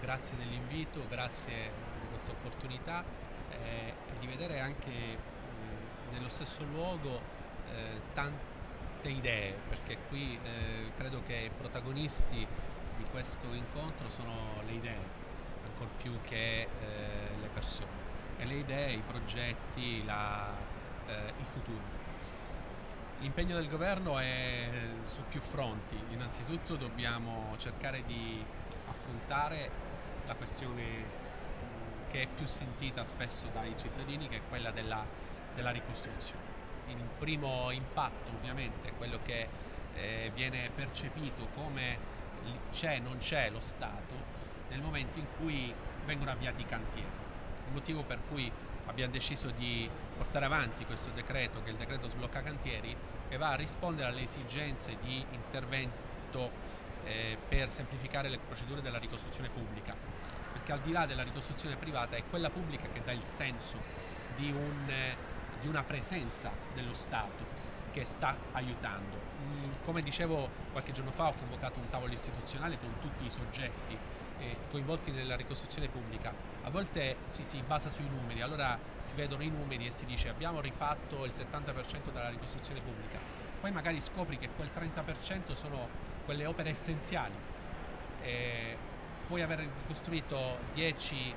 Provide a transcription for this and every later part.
grazie dell'invito, grazie di questa opportunità e di vedere anche nello stesso luogo tante idee, perché qui credo che i protagonisti di questo incontro sono le idee, ancor più che le persone. E le idee, i progetti, il futuro. L'impegno del governo è su più fronti. Innanzitutto dobbiamo cercare di affrontare la questione che è più sentita spesso dai cittadini, che è quella della ricostruzione. Il primo impatto ovviamente è quello che viene percepito come non c'è lo Stato nel momento in cui vengono avviati i cantieri. Il motivo per cui abbiamo deciso di portare avanti questo decreto, che è il decreto sblocca cantieri, che va a rispondere alle esigenze di intervento per semplificare le procedure della ricostruzione pubblica, perché al di là della ricostruzione privata è quella pubblica che dà il senso di una presenza dello Stato che sta aiutando. Come dicevo qualche giorno fa, ho convocato un tavolo istituzionale con tutti i soggetti coinvolti nella ricostruzione pubblica. A volte si basa sui numeri, allora si vedono i numeri e si dice abbiamo rifatto il 70% della ricostruzione pubblica, poi magari scopri che quel 30% sono quelle opere essenziali. Puoi aver ricostruito 10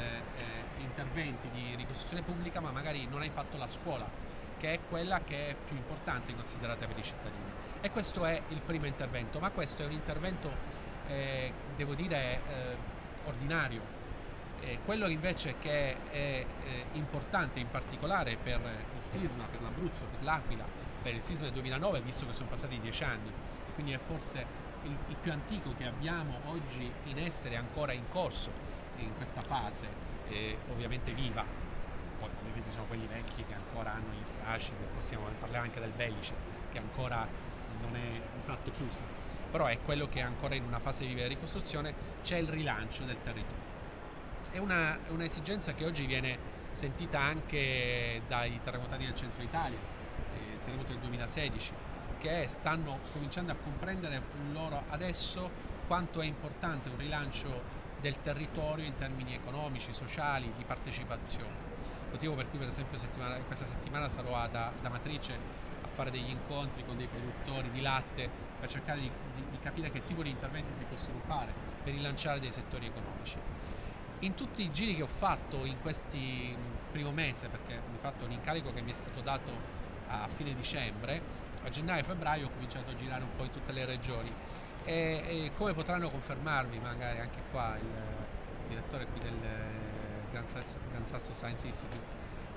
interventi di ricostruzione pubblica, ma magari non hai fatto la scuola, che è quella che è più importante considerata per i cittadini. E questo è il primo intervento, ma questo è un intervento devo dire ordinario. Quello invece che è importante in particolare per il sisma, per l'Abruzzo, per l'Aquila, per il sisma del 2009, visto che sono passati 10 anni, quindi è forse il più antico che abbiamo oggi in essere, ancora in corso in questa fase, ovviamente viva. Poi ovviamente sono quelli vecchi che ancora hanno gli strascichi, possiamo parlare anche del Belice, che ancora non è di fatto chiusa, però è quello che è ancora in una fase viva di ricostruzione. C'è il rilancio del territorio. È un'esigenza che oggi viene sentita anche dai terremotati del centro Italia, il terremoto del 2016, che stanno cominciando a comprendere loro adesso quanto è importante un rilancio del territorio in termini economici, sociali, di partecipazione. Motivo per cui per esempio questa settimana sarò ad Amatrice a fare degli incontri con dei produttori di latte per cercare di capire che tipo di interventi si possono fare per rilanciare dei settori economici. In tutti i giri che ho fatto in questi primo mese, perché mi ho fatto un incarico che mi è stato dato a fine dicembre, a gennaio e febbraio ho cominciato a girare un po' in tutte le regioni e come potranno confermarvi magari anche qua il direttore qui del Gran Sasso Science Institute,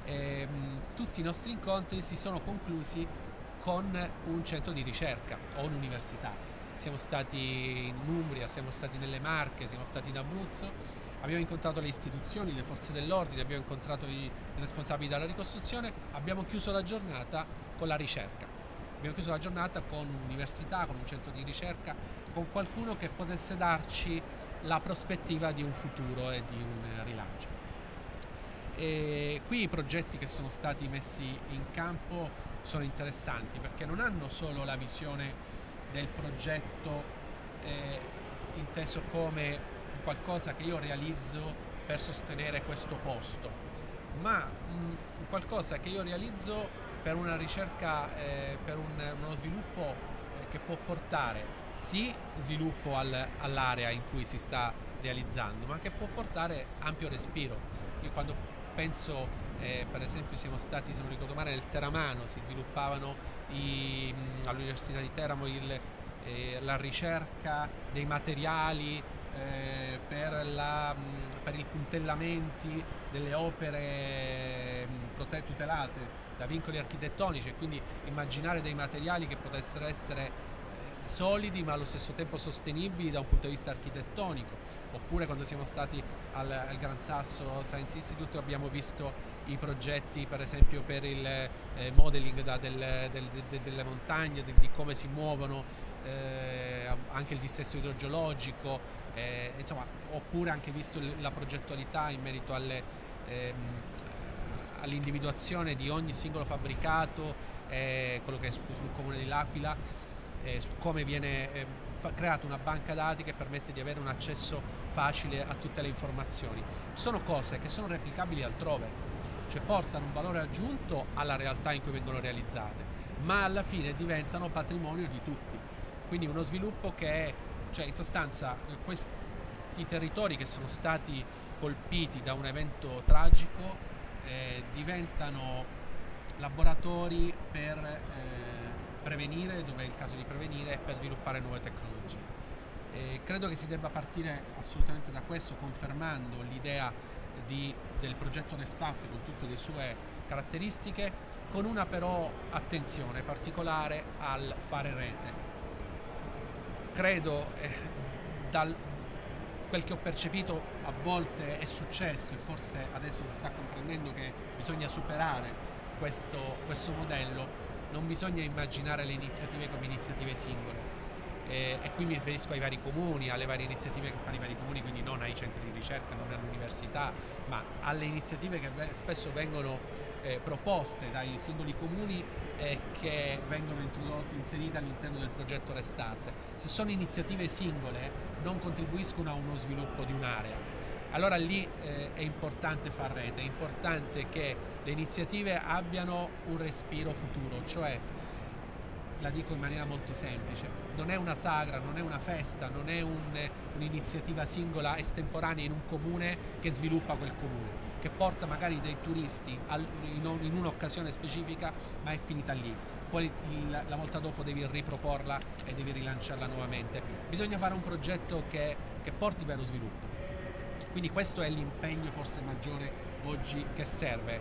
tutti i nostri incontri si sono conclusi con un centro di ricerca o un'università. Siamo stati in Umbria, siamo stati nelle Marche, siamo stati in Abruzzo, abbiamo incontrato le istituzioni, le forze dell'ordine, abbiamo incontrato i responsabili della ricostruzione, abbiamo chiuso la giornata con la ricerca. Abbiamo chiuso la giornata con un'università, con un centro di ricerca, con qualcuno che potesse darci la prospettiva di un futuro e di un rilancio. E qui i progetti che sono stati messi in campo sono interessanti perché non hanno solo la visione del progetto inteso come qualcosa che io realizzo per sostenere questo posto, ma qualcosa che io realizzo per una ricerca, per uno sviluppo che può portare sì sviluppo all'area in cui si sta realizzando, ma che può portare ampio respiro. Io quando penso, per esempio siamo stati, se non ricordo male, nel Teramano, si sviluppavano all'Università di Teramo la ricerca dei materiali per i puntellamenti delle opere tutelate da vincoli architettonici, e quindi immaginare dei materiali che potessero essere solidi ma allo stesso tempo sostenibili da un punto di vista architettonico. Oppure quando siamo stati al Gran Sasso Science Institute abbiamo visto i progetti per esempio per il modeling delle montagne, di come si muovono, anche il dissesto idrogeologico, insomma, oppure anche visto la progettualità in merito all'individuazione di ogni singolo fabbricato, quello che è sul comune dell'Aquila, su come viene creata una banca dati che permette di avere un accesso facile a tutte le informazioni. Sono cose che sono replicabili altrove, cioè portano un valore aggiunto alla realtà in cui vengono realizzate, ma alla fine diventano patrimonio di tutti. Quindi uno sviluppo che è, cioè in sostanza questi territori che sono stati colpiti da un evento tragico diventano laboratori per prevenire, dove è il caso di prevenire, per sviluppare nuove tecnologie. Credo che si debba partire assolutamente da questo, confermando l'idea del progetto Restart con tutte le sue caratteristiche, con una però attenzione particolare al fare rete. Credo, dal quel che ho percepito, a volte è successo, e forse adesso si sta comprendendo che bisogna superare questo modello. Non bisogna immaginare le iniziative come iniziative singole, e qui mi riferisco ai vari comuni, alle varie iniziative che fanno i vari comuni, quindi non ai centri di ricerca, non alle università, ma alle iniziative che spesso vengono proposte dai singoli comuni e che vengono inserite all'interno del progetto Restart. Se sono iniziative singole non contribuiscono a uno sviluppo di un'area. Allora lì è importante far rete, è importante che le iniziative abbiano un respiro futuro, cioè, la dico in maniera molto semplice, non è una sagra, non è una festa, non è un'iniziativa singola estemporanea in un comune che sviluppa quel comune, che porta magari dei turisti in un'occasione specifica, ma è finita lì. Poi la volta dopo devi riproporla e devi rilanciarla nuovamente. Bisogna fare un progetto che porti vero sviluppo. Quindi questo è l'impegno forse maggiore oggi che serve.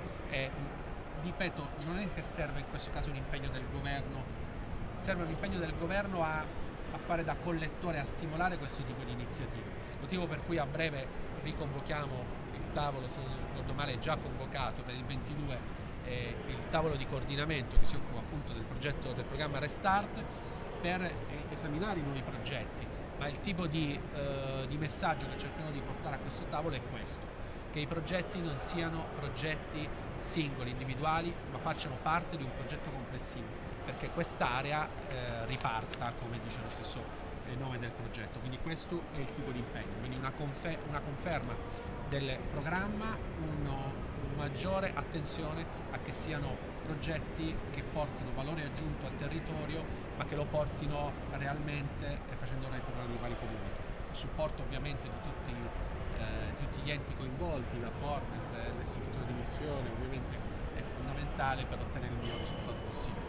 Ripeto, non è che serve in questo caso un impegno del governo, serve un impegno del governo a fare da collettore, a stimolare questo tipo di iniziative. Motivo per cui a breve riconvochiamo il tavolo, se non ricordo male è già convocato per il 22, il tavolo di coordinamento che si occupa appunto del programma Restart, per esaminare i nuovi progetti. Ma il tipo di messaggio che cerchiamo di portare a questo tavolo è questo: che i progetti non siano progetti singoli, individuali, ma facciano parte di un progetto complessivo, perché quest'area riparta, come dice lo stesso nome del progetto. Quindi questo è il tipo di impegno, quindi una conferma del programma, una maggiore attenzione a che siano progetti che portino valore aggiunto al territorio, ma che lo portino realmente facendo rete tra i vari comuni. Il supporto ovviamente di tutti gli enti coinvolti, la Formez, le strutture di missione, ovviamente è fondamentale per ottenere il miglior risultato possibile.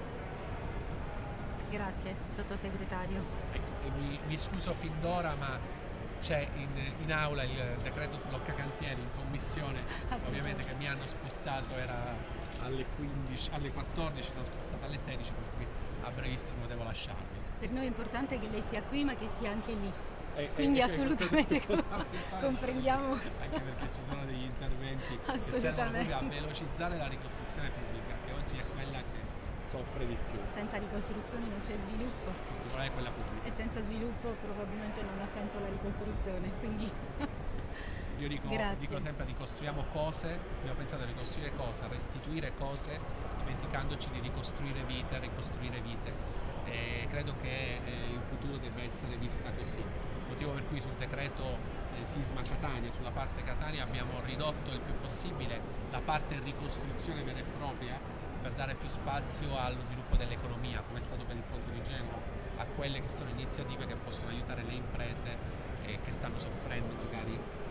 Grazie, sottosegretario. Ecco, mi scuso fin d'ora, ma c'è in aula il decreto sblocca cantieri, in commissione ovviamente che mi hanno spostato, era alle 14, l'ho spostata alle 16, per cui a brevissimo devo lasciarvi. Per noi è importante che lei sia qui, ma che stia anche lì. Quindi assolutamente comprendiamo. Anche perché ci sono degli interventi che servono proprio a velocizzare la ricostruzione pubblica, che oggi è quella che soffre di più. Senza ricostruzione non c'è sviluppo. In particolare quella pubblica. E senza sviluppo probabilmente non ha senso la ricostruzione. Quindi io dico sempre: ricostruiamo cose, abbiamo pensato a ricostruire cose, a restituire cose, dimenticandoci di ricostruire vite, ricostruire vite. E credo che il futuro debba essere vista così. Motivo per cui sul decreto sisma Catania, sulla parte Catania, abbiamo ridotto il più possibile la parte ricostruzione vera e propria, per dare più spazio allo sviluppo dell'economia, come è stato per il Ponte di Genova, a quelle che sono iniziative che possono aiutare le imprese che stanno soffrendo magari